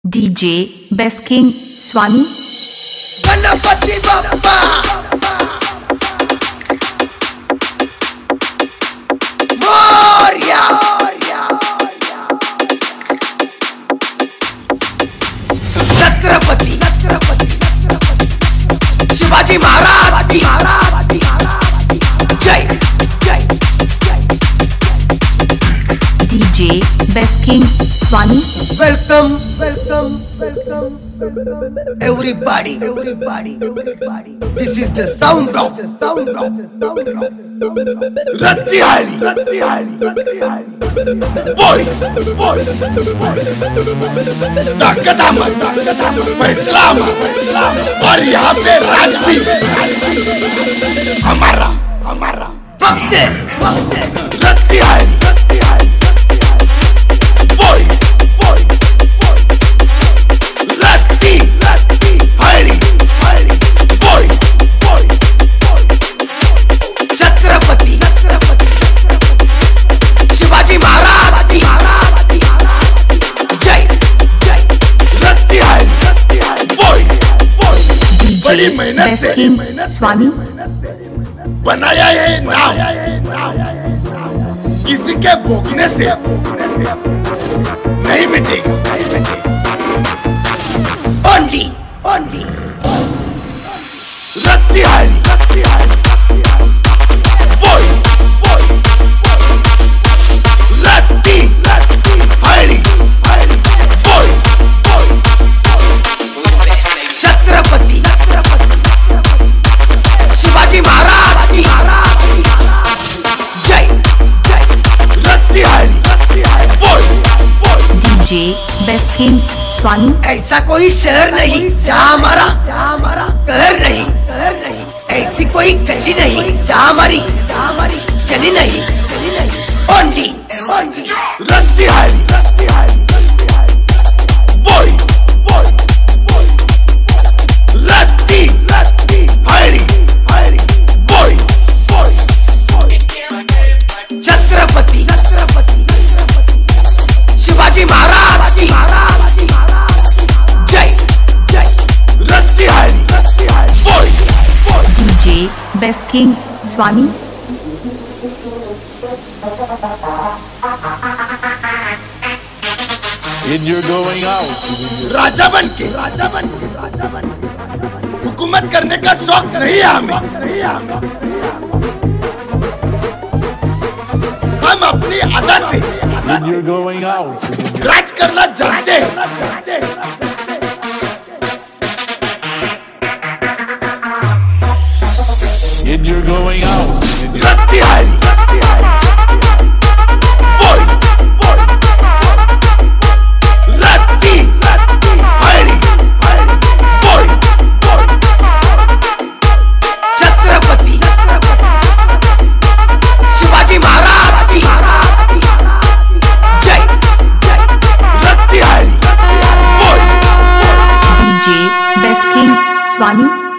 DJ Best King Swami. Ganpati Bappa Morya. Chhatrapati Shivaji Maharaj की जय। DJ Best King Swami. Welcome everybody. This is the sound of Rattihalli. Boy ताकत अहमद फैसला और यहाँ पे राज भी हमारा वक्त है। रत्तिहाली शिवाजी महाराज की जय। बड़ी मेहनत से स्वामी बनाया है नाम, किसी के भोगने से नहीं मिटेगा। ओनली रत्तिहाली छत्रपति शिवाजी महाराज की जय। रत्तिहाली DJ Best King Swami. ऐसा कोई शहर नहीं जहाँ हमारा कहर नहीं, ऐसी कोई गली नहीं जहाँ हमारी चली नहीं। ओनली रत्तिहाली छत्रपति शिवाजी महाराज की जय। रत्तिहाली DJ Best King Swami. In your going out. राजा बन के हुकूमत करने का शौक नहीं है हमें। हम अपनी अदा से In your going out. राज करना जानते हैं। In your going out. रत्तिहाली Chhatrapati Shivaji Maharaj की जय। रत्तिहाली DJ Best King Swami.